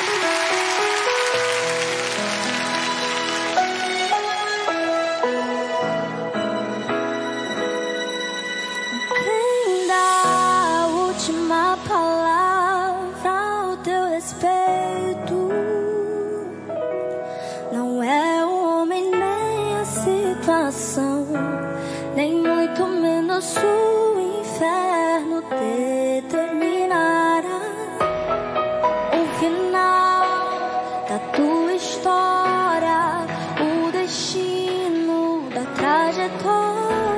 Quem dá a última palavra ao teu respeito não é o homem nem a situação, nem muito menos o inferno determinará o final da tua história, o destino da trajetória.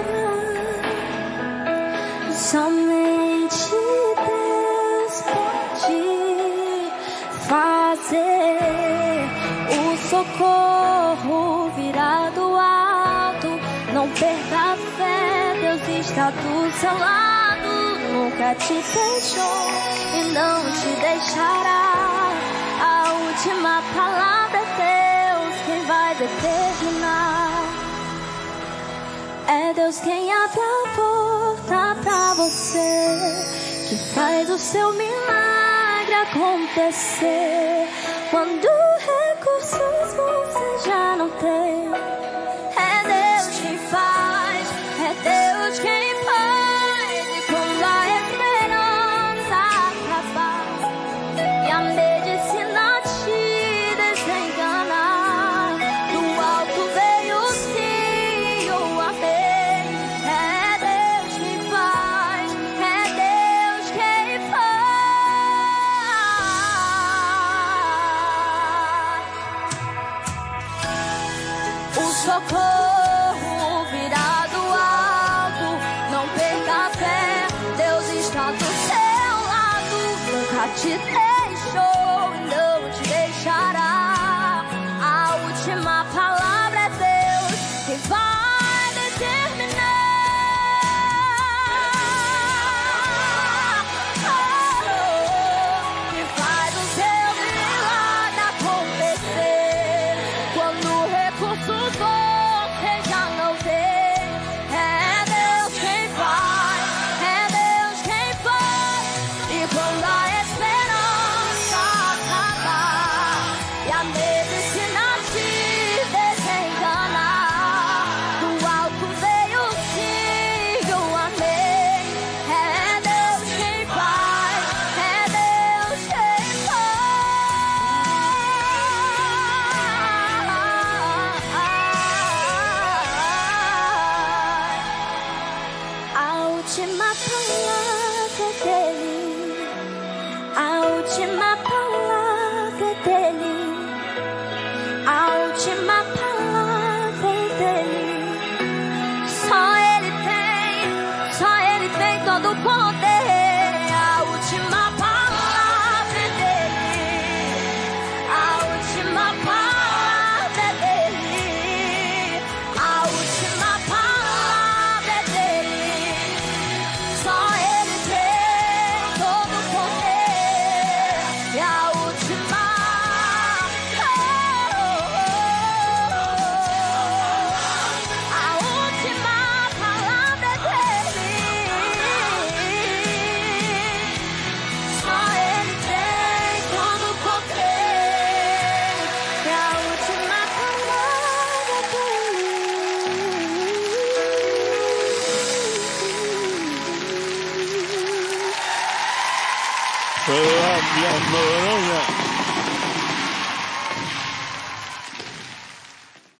Somente Deus pode fazer o socorro virar do alto. Não perca a fé, Deus está do seu lado. Nunca te deixou e não te deixará. A última palavra é Deus quem vai determinar. É Deus quem abre a porta pra você, que faz o seu milagre acontecer. Quando recursos você já não tem, é Deus quem faz, é Deus quem faz. E quando a esperança acabar e a medicina te desenganar, do alto veio o sim, o amém. É Deus quem faz, é Deus quem faz. O socorro virá do alto. Não perca a fé, Deus está do seu lado. Nunca te deixou e não te deixará. A última palavra é Deus quem vai determinar. Que faz o seu milagre acontecer. Quando recursos você já não tem, é Deus quem faz, é Deus quem faz. E quando a esperança acabar e a medicina te desenganar, do alto veio o sim, o amém. É Deus quem faz, é Deus quem faz. A última palavra dele, a última